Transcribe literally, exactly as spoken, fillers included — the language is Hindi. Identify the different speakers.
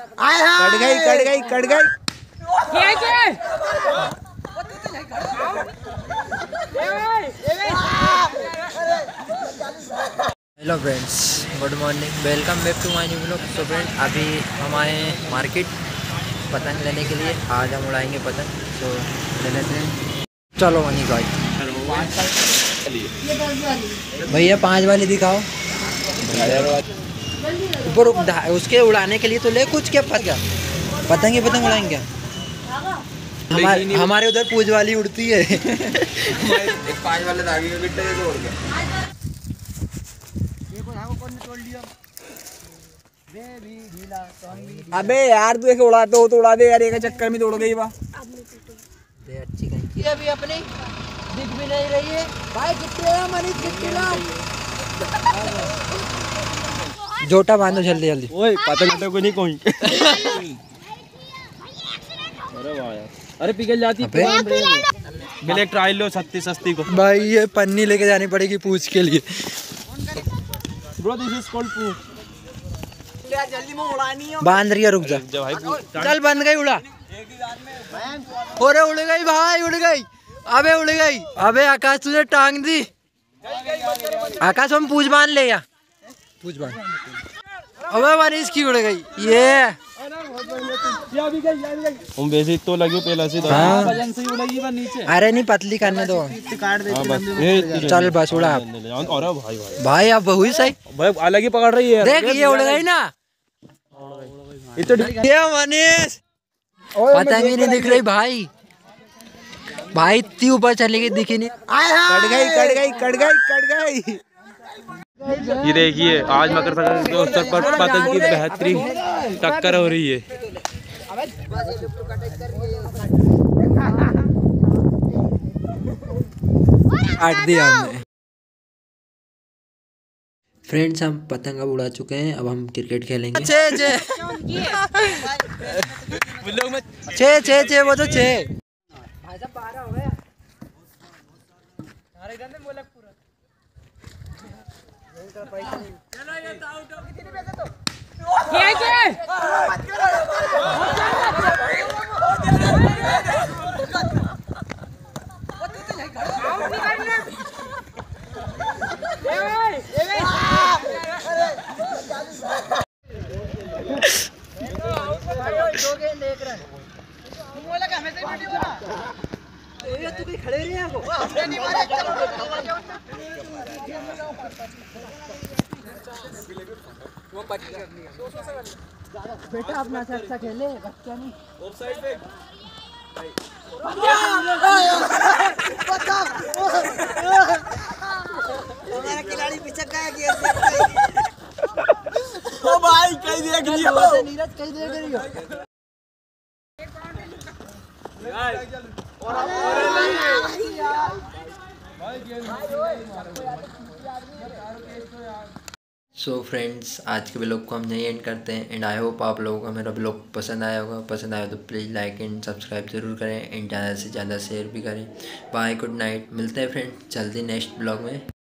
Speaker 1: कट गई कट गई कट गई। Hello friends, good morning, welcome back to my new blog. So friend, अभी हम आए हैं मार्केट पतंग लेने के लिए। आज हम उड़ाएंगे पतंग, तो ले लेते हैं। चलो मनी भाई, भैया पाँच वाली दिखाओ। ऊपर उसके उड़ाने के लिए तो ले कुछ, क्या पता पतंग ही पतंग उड़ाएंगे क्या? हमारे हमारे उधर पूज वाली उड़ती है।
Speaker 2: पाँच वाले धागे का गिट्टा जैसे उड़ गया।
Speaker 1: अबे यार तू ऐसे उड़ाते हो तो उड़ा दे यार, एक चक्कर में तो उड़ गई वाह। अच्छी कहीं
Speaker 3: अभी अपनी दिख भी नहीं रही है भाई। कितने मनी कितने
Speaker 1: जोटा बांधो जल्दी जल्दी।
Speaker 2: ओए पतंग को नहीं कोई। अरे वाह यार, अरे पिघल जाती है। ब्लैक ट्रायल लो सस्ती सस्ती को
Speaker 1: भाई, ये पन्नी लेके जानी पड़ेगी पूछ के लिए।
Speaker 2: ब्रो दिस इज कॉल्ड पूछ।
Speaker 3: जल्दी में उड़ानी है।
Speaker 1: बांध रही है, रुक जा।
Speaker 2: भाई
Speaker 1: चल बंद गई, उड़ा। अरे उड़ गई भाई, उड़ गई। अबे उड़ गई। अबे आकाश तुझे टांग दी। आकाश हम पूछ बांध ले या पूछ बांध। अबे मनीष की उड़ गई ये।
Speaker 2: हम वैसे तो लगे पहला से।
Speaker 1: हाँ।
Speaker 2: वजन से उड़ेगी पर नीचे।
Speaker 1: अरे नहीं, पतली करने दो।
Speaker 2: काट देती।
Speaker 1: चल बस उड़ा।
Speaker 2: अरे भाई भाई
Speaker 1: भाई अब वही सही।
Speaker 2: भाई अलग ही पकड़ रही है।
Speaker 1: देख ये उड़ गई ना। ये मनीष पतंग ही नहीं दिख रही भाई। भाई इतनी ऊपर चली गई, दिखी नहीं। कट गई कट गई कट गई कट गई।
Speaker 2: ये देखिए, आज मकर संक्रांति के अवसर पर पतंग की बेहतरीन टक्कर हो रही है।
Speaker 1: काट दिया हमने। फ्रेंड्स, हम पतंग अब उड़ा चुके हैं। अब हम क्रिकेट खेलेंगे। छे छे छे छे छे वो तो छे।
Speaker 3: बेटा अपना से अच्छा खेले, बच्चा नहीं।
Speaker 2: ऑफसाइड पे
Speaker 3: हमारा खिलाड़ी पिछक गया। ओ भाई कहीं देख लियो। नीरज कहीं देख लियो।
Speaker 1: सो so फ्रेंड्स, आज के ब्लॉग को हम यहीं एंड करते हैं। एंड आई होप आप लोगों को मेरा ब्लॉग पसंद आया होगा। पसंद आया तो प्लीज़ लाइक एंड सब्सक्राइब जरूर करें। एंड ज़्यादा से ज़्यादा शेयर भी करें। Bye, good night. मिलते हैं फ्रेंड्स जल्दी नेक्स्ट ब्लॉग में।